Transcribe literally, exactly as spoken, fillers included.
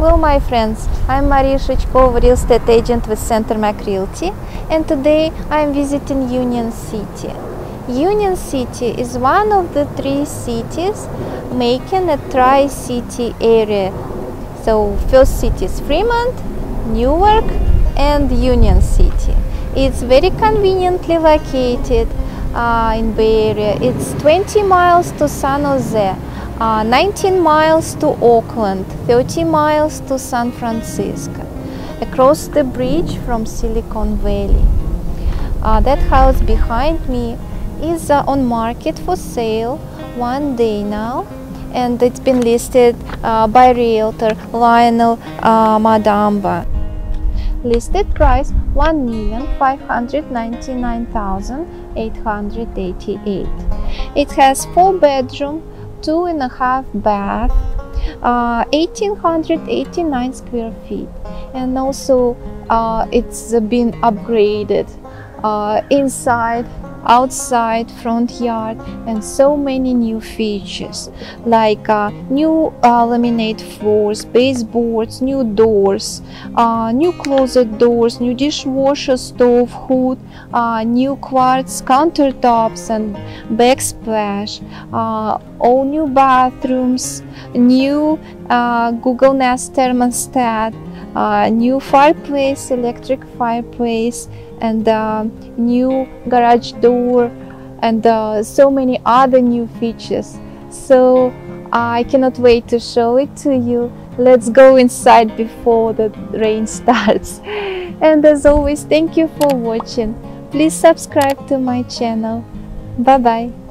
Hello my friends, I'm Maria.Shlychkova, real estate agent with Centermac Realty, and today I'm visiting Union City. Union City is one of the three cities making a tri-city area. So first city is Fremont, Newark and Union City. It's very conveniently located uh, in Bay Area. It's twenty miles to San Jose, uh, nineteen miles to Oakland, thirty miles to San Francisco, across the bridge from Silicon Valley. Uh, that house behind me is uh, on market for sale one day now, and it's been listed uh, by Realtor Lionel uh, Madamba. Listed price one million five hundred ninety-nine thousand eight hundred eighty-eight. It has four bedroom, two and a half bath, uh, eighteen eighty-nine square feet, and also uh, it's been upgraded uh, inside, outside, front yard, and so many new features like uh, new uh, laminate floors, baseboards, new doors, uh, new closet doors, new dishwasher, stove hood, uh, new quartz countertops and backsplash, uh, all new bathrooms, new uh, Google Nest thermostat, uh, new fireplace, electric fireplace, and uh, new garage door, and uh, so many other new features. So uh, I cannot wait to show it to you. Let's go inside before the rain starts. And as always, thank you for watching. Please subscribe to my channel. Bye bye.